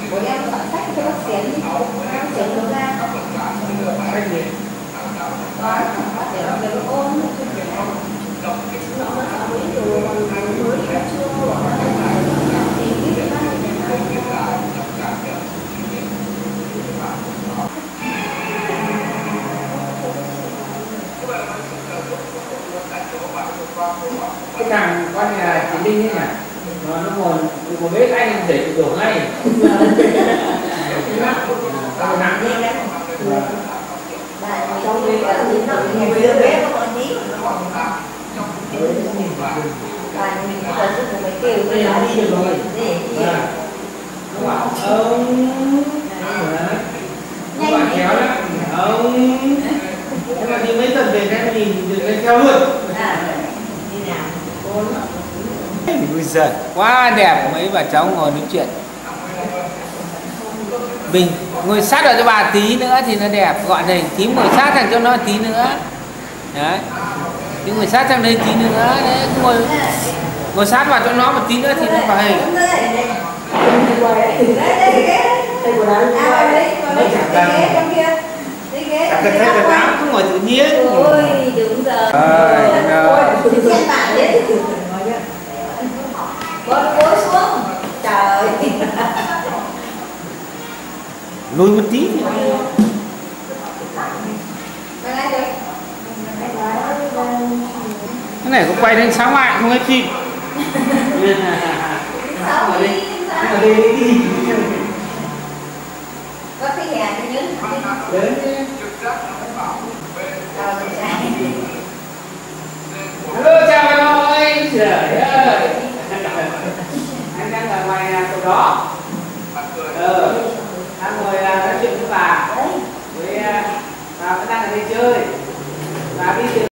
Của em soạn sách cho bác Tiến đi. Bác Tiến nấu ra. Sách gì? Đó, để làm việc ôn. Nó mới từ mới chưa bỏ ra thì cái bác cái thằng con nhà chị Linh ấy nhỉ, nó ngồi một bếp anh để đổ ngay. Nặng đi đấy. trong cái người đưa bếp nó còn tí. Và mình có cần giúp mấy kêu cái lá đi được rồi. Để gì? Nó bảo ông nó bảo kéo đó ông. Thế là đi mấy tuần về cái nhìn được cái theo luôn. Như nào? Ui giời, quá đẹp, mấy bà cháu ngồi nói chuyện. Mình ngồi sát vào cho bà tí nữa thì nó đẹp, gọi này tím ngồi sát thằng cho nó tí nữa. Đấy. Chứ ngồi sát thằng đây tí nữa, đấy, ngồi sát vào cho nó một tí nữa thì nó vào hình. Cả cái thế cái áo cứ ngồi tự nhiên. Ôi, đúng giờ. Trên mạng đấy. Cối xuống. Trời. Lùi một tí thì cái này có quay đến sáng mai không hết phim. Ở đây đi. Có cái nhà cái nhớ. Đến hello, chào anh ơi. Trời ơi. Anh đang ở ngoài chỗ đó. Đang ngồi nói chuyện với bà. Với bà vẫn đang ở đây chơi. Bà đi từ